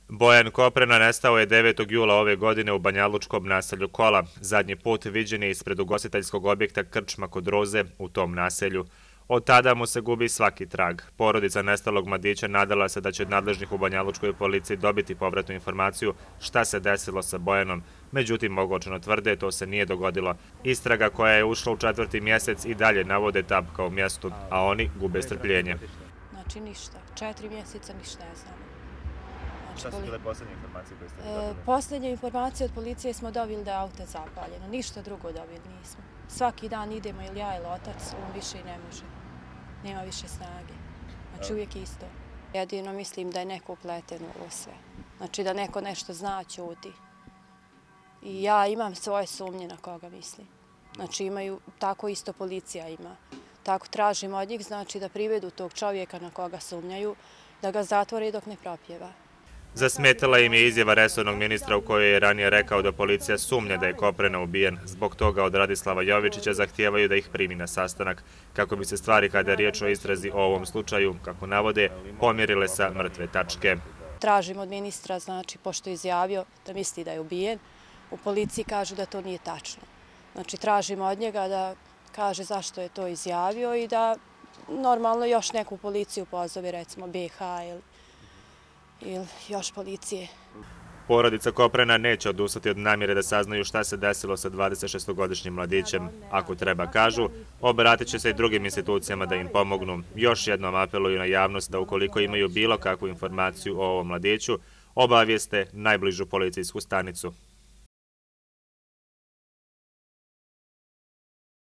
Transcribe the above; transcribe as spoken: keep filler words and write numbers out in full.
Bojan Koprena nestao je devetog jula ove godine u banjalučkom naselju Kola. Zadnji put viđen je ispred ugostiteljskog objekta Krčma kod Roze u tom naselju. Od tada mu se gubi svaki trag. Porodica nestalog mladića nadala se da će od nadležnih u banjalučkoj policiji dobiti povratnu informaciju šta se desilo sa Bojanom. Međutim, ogorčeno tvrde, to se nije dogodilo. Istraga koja je ušla u četvrti mjesec i dalje navode Tapka u mjestu, a oni gube strpljenje. Znači ništa. Četiri mjeseca ništa ne znamo. Šta su bile posljednje informacije koje ste dobili? Posljednje informacije od policije smo dobili da je auto zapaljeno. Ništa drugo dobili nismo. Svaki dan idemo ili ja ili otac, on više i ne može. Nema više snage. Znači uvijek isto. Jedino mislim da je neko upleten u ovo sve. Znači da neko nešto zna, ćuti. I ja imam svoje sumnje na koga mislim. Znači imaju, tako isto policija ima. Tako tražimo od njih, znači da privedu tog čovjeka na koga sumnjaju, da ga zatvore dok ne propjeva. Zasmetala im je izjava resornog ministra u kojoj je ranije rekao da policija sumnja da je Koprena ubijen. Zbog toga od Radislava Jovičića zahtijevaju da ih primi na sastanak, kako bi se stvari kada je riječ o istrazi o ovom slučaju, kako navode, pomjerile sa mrtve tačke. Tražimo od ministra, znači, pošto je izjavio da misli da je ubijen, u policiji kažu da to nije tačno. Znači, tražimo od njega da kaže zašto je to izjavio i da normalno još neku policiju pozove, recimo B H ili ili još policije. Porodica Koprena neće odustati od namjere da saznaju šta se desilo sa dvadesetšestogodišnjim mladićem. Ako treba, kažu, obratit će se i drugim institucijama da im pomognu. Još jednom apeluju na javnost da ukoliko imaju bilo kakvu informaciju o ovom mladiću, obavijeste najbližu policijsku stanicu.